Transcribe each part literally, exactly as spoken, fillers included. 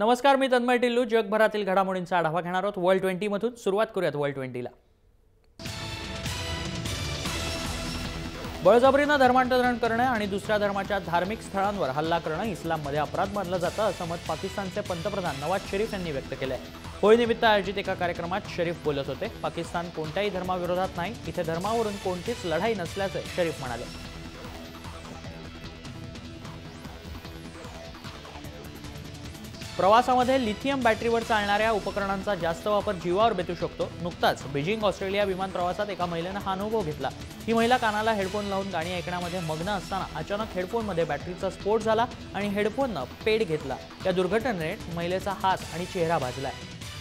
नमस्कार, मी तन्मय टिल्लू. जगभरातील घडामोडींचा आढावा घेणार आहोत वर्ल्ड ट्वेंटी मधून. सुरुवात करूयात वर्ल्ड ट्वेंटी ला. बळजबरीने धर्मांतरण करणे आणि दुसऱ्या धर्माच्या धार्मिक स्थळांवर हल्ला करणे इस्लाममध्ये अपराध मानलं जातं असं मत पाकिस्तानचे पंतप्रधान नवाज शरीफ यांनी व्यक्त केलंय. होळीनिमित्त आयोजित एका कार्यक्रमात शरीफ बोलत होते. पाकिस्तान कोणत्याही धर्माविरोधात नाही, इथे धर्मावरून कोणतीच लढाई नसल्याचे शरीफ म्हणाले. प्रवासामध्ये लिथियम बॅटरीवर चालणाऱ्या उपकरणांचा जास्त वापर जीवावर बेतू शकतो. नुकताच बीजिंग ऑस्ट्रेलिया विमान प्रवासात एका महिलेने हा अनुभव घेतला. ही महिला कानाला हेडफोन लावून गाणी ऐकण्यामध्ये मग्न असताना अचानक हेडफोनमध्ये बॅटरीचा स्फोट झाला आणि हेडफोननं पेट घेतला. या दुर्घटनेने महिलेचा हात आणि चेहरा भाजलाय.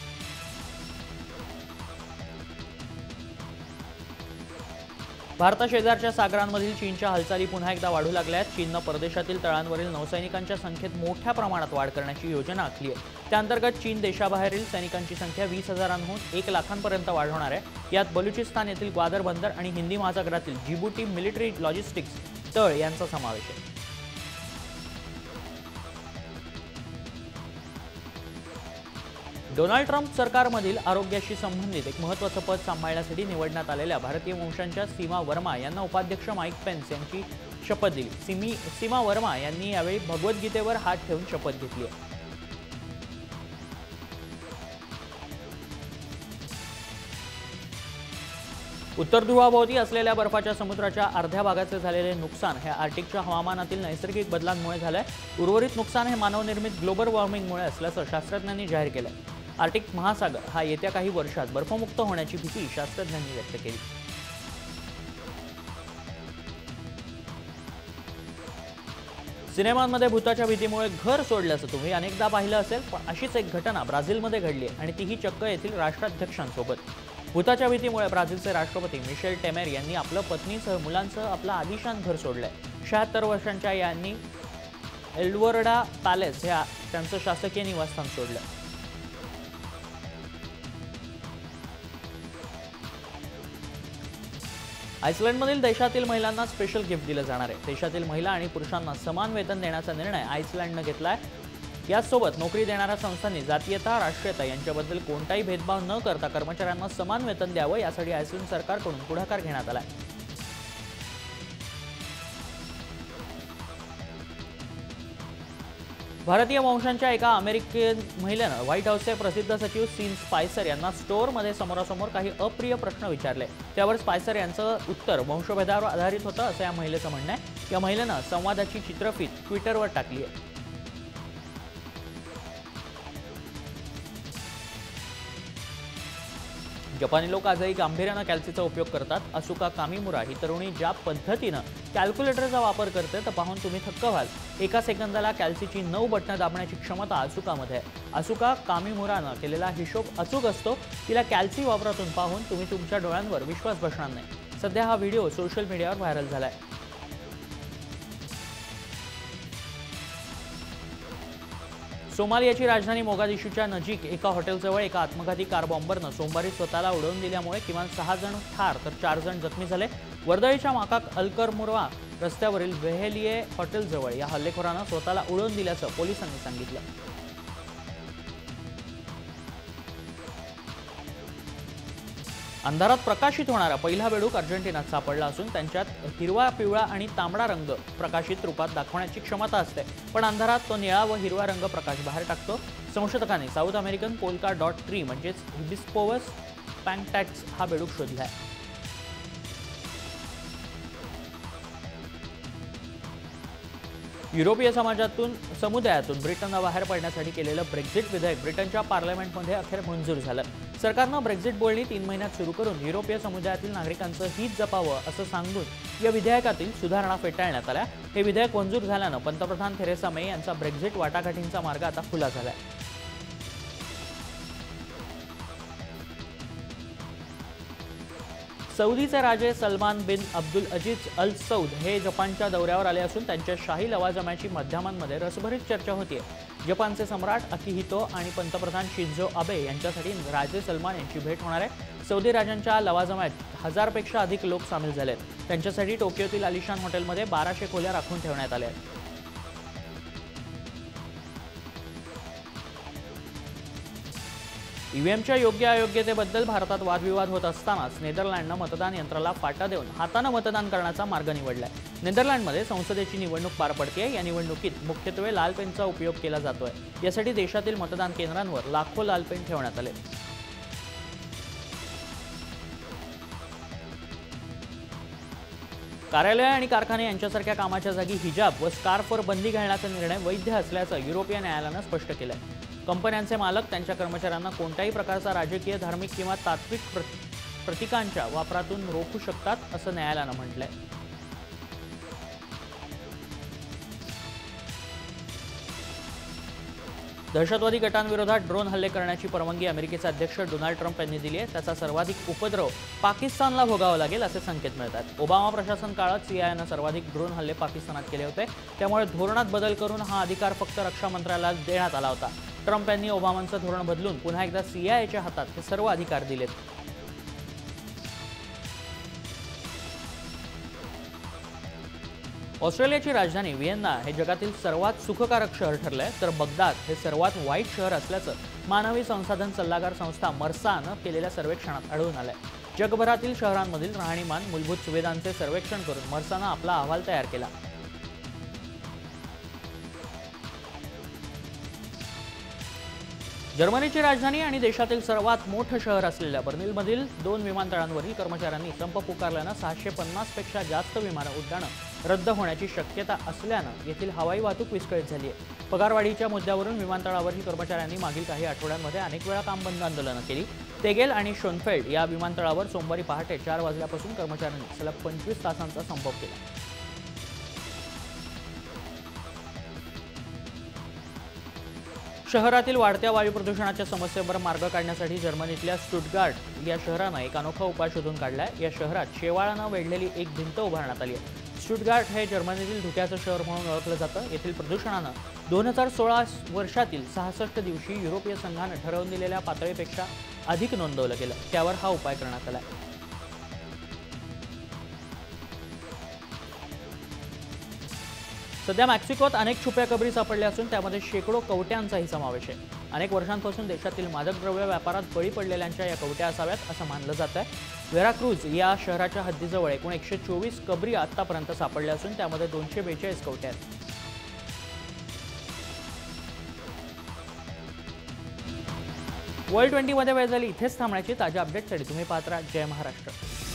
भारताशेजारच्या सागरांमधील चीनच्या हालचाली पुन्हा एकदा वाढू लागल्या आहेत. चीननं परदेशातील तळांवरील नौसैनिकांच्या संख्येत मोठ्या प्रमाणात वाढ करण्याची योजना आखली आहे. त्याअंतर्गत चीन देशाबाहेरील सैनिकांची संख्या वीस हजारांहून एक लाखांपर्यंत वाढवणार आहे. यात बलुचिस्तान येथील ग्वादर बंदर आणि हिंदी महासागरातील जिबुटी मिलिटरी लॉजिस्टिक्स तळ यांचा समावेश आहे. डोनाल्ड ट्रम्प सरकारमधील आरोग्याशी संबंधित एक महत्त्वाचं पद सांभाळण्यासाठी निवडण्यात आलेल्या भारतीय वंशांच्या सीमा वर्मा यांना उपाध्यक्ष माईक पेन्स यांची शपथ दिली. सिमी सीमा वर्मा यांनी यावेळी भगवद्गीतेवर हात ठेवून शपथ घेतली आहे. उत्तर ध्रुवाभोवती असलेल्या बर्फाच्या समुद्राच्या अर्ध्या भागाचे झालेले नुकसान हे आर्टिकच्या हवामानातील नैसर्गिक बदलांमुळे झालंय. उर्वरित नुकसान हे मानवनिर्मित ग्लोबल वॉर्मिंगमुळे असल्याचं शास्त्रज्ञांनी जाहीर केलंय. आर्टिक महासागर हा येत्या काही वर्षात बर्फमुक्त होण्याची भीती शास्त्रज्ञांनी व्यक्त केली. सिनेमांमध्ये भूताच्या भीतीमुळे घर सोडल्याचं तुम्ही अनेकदा पाहिलं असेल, पण अशीच एक घटना ब्राझीलमध्ये घडली आहे आणि तीही चक्क येथील राष्ट्राध्यक्षांसोबत. भूताच्या भीतीमुळे ब्राझीलचे राष्ट्रपती मिशेल टेमेर यांनी आपलं पत्नीसह मुलांसह आपलं आलिशान घर सोडलंय. शहात्तर वर्षांच्या यांनी एल्वर्डा पॅलेस ह्या त्यांचं शासकीय निवासस्थान सोडलं. आइसलँडमधील देशातील महिलांना स्पेशल गिफ्ट दिलं जाणार आहे. देशातील महिला आणि पुरुषांना समान वेतन देण्याचा निर्णय आइसलँडनं घेतलाय. यासोबत नोकरी देणाऱ्या संस्थांनी जातीयता राष्ट्रीयता यांच्याबद्दल कोणताही भेदभाव न करता कर्मचाऱ्यांना समान वेतन द्यावं यासाठी आइसलँड सरकारकडून पुढाकार घेण्यात आलाय. भारतीय वंशांच्या एका अमेरिकन महिलेनं व्हाईट हाऊसचे प्रसिद्ध सचिव सीन स्पायसर यांना स्टोअरमध्ये समोरासमोर काही अप्रिय प्रश्न विचारले. त्यावर स्पायसर यांचं उत्तर वंशभेदावर आधारित होतं असं या महिलेचं म्हणणं आहे. या महिलेनं संवादाची चित्रफीत ट्विटरवर टाकली आहे. जपानी लोक आजही गांभीर्यानं कॅल्सीचा उपयोग करतात. असुका कामिमुरा ही तरुणी ज्या पद्धतीनं कॅल्क्युलेटरचा वापर करते तर पाहून तुम्ही थक्क व्हाल. एका सेकंदाला कॅल्सीची नऊ बटणं दाबण्याची क्षमता असुकामध्ये आहे. असुका कामिमुरानं केलेला हिशोब अचूक असतो. तिला कॅल्सी वापरातून पाहून तुम्ही तुमच्या डोळ्यांवर विश्वास बसणार नाही. सध्या हा व्हिडिओ सोशल मीडियावर व्हायरल झालाय. सोमालियाची राजधानी मोगादिशूच्या नजीक एका हॉटेलजवळ एका आत्मघाती कार बॉम्बरनं सोमवारी स्वतःला उडवून दिल्यामुळे किमान सहा जण ठार तर चार जण जखमी झाले. वर्दळीच्या माकाक अलकरमुरवा रस्त्यावरील वेहेलिये हॉटेलजवळ या हल्लेखोरानं स्वतःला उडवून दिल्याचं पोलिसांनी सांगितलं. अंधारात प्रकाशित होणारा पहिला बेडूक अर्जेंटिनात सापडला असून त्यांच्यात हिरवा, पिवळा आणि तांबडा रंग प्रकाशित रूपात दाखवण्याची क्षमता असते. पण अंधारात तो निळा व हिरवा रंग प्रकाश बाहेर टाकतो. संशोधकांनी south American polka dot tree म्हणजेच हिबिस्पोवस पॅन्टॅक्स हा बेडूक शोधला आहे. युरोपीय समाजातून समुदायातून ब्रिटनला बाहेर पडण्यासाठी केलेलं ब्रेक्झिट विधेयक ब्रिटनच्या पार्लमेंटमध्ये अखेर मंजूर झालं. सरकारनं ब्रेक्झिट बोलणी तीन महिन्यात सुरू करून युरोपीय समुदायातील नागरिकांचं हित जपावं असं सांगून या विधेयकातील सुधारणा फेटाळण्यात आल्या. हे विधेयक मंजूर झाल्यानं पंतप्रधान थेरेसा मे यांचा ब्रेक्झिट वाटाघाटींचा मार्ग आता खुला झालाय. सौदीचे राजे Salman bin Abdul Aziz Al Saud हे जपानच्या दौऱ्यावर आले असून त्यांच्या शाही लवाजमाची माध्यमांमध्ये रसभरीत चर्चा होतीये. जपानचे सम्राट अकिहितो आणि पंतप्रधान शिंझो आबे यांच्यासाठी राजे सलमान यांची भेट होणार आहे. सौदी राजांच्या लवाजमात हजारपेक्षा अधिक लोक सामील झालेत. त्यांच्यासाठी टोकियोतील आलिशान हॉटेलमध्ये बाराशे खोल्या राखून ठेवण्यात आल्या आहेत. ईव्हीएमच्या योग्य अयोग्यतेबद्दल भारतात वादविवाद होत असतानाच नेदरलँडनं मतदान यंत्राला फाटा देऊन हातानं मतदान करण्याचा मार्ग निवडलाय। नेदरलँडमध्ये संसदेची निवडणूक पार पडते। या निवडणुकीत मुख्यत्वे लाल पेनचा उपयोग केला जातोय। यासाठी देशातील मतदान केंद्रांवर लाखो लाल पेन ठेवण्यात आले। कार्यालय आणि कारखाने यांच्यासारख्या कामाच्या जागी हिजाब व स्कार्फवर बंदी घालण्याचा निर्णय वैध असल्याचं युरोपीय न्यायालयानं स्पष्ट केलंय। कंपन्यांचे मालक त्यांच्या कर्मचाऱ्यांना कोणत्याही प्रकारचा राजकीय, धार्मिक किंवा तात्विक प्रतीकांच्या वापरातून रोखू शकतात असं न्यायालयानं म्हटलंय। दहशतवादी गटांविरोधात ड्रोन हल्ले करण्याची परवानगी अमेरिकेचे अध्यक्ष डोनाल्ड ट्रम्प यांनी दिली आहे। त्याचा सर्वाधिक उपद्रव पाकिस्तानला भोगावा लागेल असे संकेत मिळतात। ओबामा प्रशासन काळात सीआयएनं सर्वाधिक ड्रोन हल्ले पाकिस्तानात केले होते। त्यामुळे धोरणात बदल करून हा अधिकार फक्त रक्षा मंत्रालयाला देण्यात आला होता। ट्रम्प यांनी ओबामांचं धोरण बदलून पुन्हा एकदा सीआयएच्या हातात हे सर्व अधिकार दिलेत। ऑस्ट्रेलियाची राजधानी व्हिएन्ना हे जगातील सर्वात सुखकारक शहर ठरलंय, तर बगदाद हे सर्वात वाईट शहर असल्याचं मानवी संसाधन सल्लागार संस्था मर्सानं केलेल्या सर्वेक्षणात आढळून आलंय। जगभरातील शहरांमधील राहणीमान, मूलभूत सुविधांचे सर्वेक्षण करून मर्सानं आपला अहवाल तयार केला। जर्मनीची राजधानी आणि देशातील सर्वात मोठं शहर असलेल्या बर्लिनमधील दोन विमानतळांवरील कर्मचाऱ्यांनी संप पुकारल्यानं सहाशे पन्नास पेक्षा जास्त विमान उड्डाणं रद्द होण्याची शक्यता असल्यानं येथील हवाई वाहतूक विस्कळीत झाली आहे। पगारवाढीच्या मुद्द्यावरून विमानतळावरील कर्मचाऱ्यांनी मागील काही आठवड्यांमध्ये अनेक वेळा काम बंद आंदोलनं केली। तेगेल आणि शोनफेल्ड या विमानतळावर सोमवारी पहाटे चार वाजल्यापासून कर्मचाऱ्यांनी सलग पंचवीस तासांचा संप केला। शहरातील वाढत्या वायू प्रदूषणाच्या समस्येवर मार्ग काढण्यासाठी जर्मनीतल्या स्टुटगार्ट या शहरानं एक अनोखा उपाय शोधून काढलाय। या शहरात शेवाळानं वेढलेली एक भिंत उभारण्यात आली आहे। स्टुटगार्ट हे जर्मनीतील धुक्याचं शहर म्हणून ओळखलं जातं। येथील प्रदूषणानं दोन हजार सोळा वर्षातील सहासष्ट दिवशी युरोपीय संघानं ठरवून दिलेल्या पातळीपेक्षा अधिक नोंदवलं गेलं। त्यावर हा उपाय करण्यात आला। सध्या मेक्सिकोत अनेक छुप्या कबरी सापडल्या असून त्यामध्ये शेकडो कवट्यांचाही समावेश आहे। अनेक वर्षांपासून देशातील मादक द्रव्य व्यापारात बळी पडलेल्यांच्या या कवट्या असाव्यात असं मानलं जात आहे। व्हेराक्रूज या शहराच्या हद्दीजवळ एकूण एकशे चोवीस कबरी आतापर्यंत सापडल्या असून त्यामध्ये दोनशे बेचाळीस कवट्या आहेत। वर्ल्ड ट्वेंटी मध्ये वेळ झाली इथेच थांबण्याची। ताज्या अपडेटसाठी तुम्ही पाहत राहा जय महाराष्ट्र।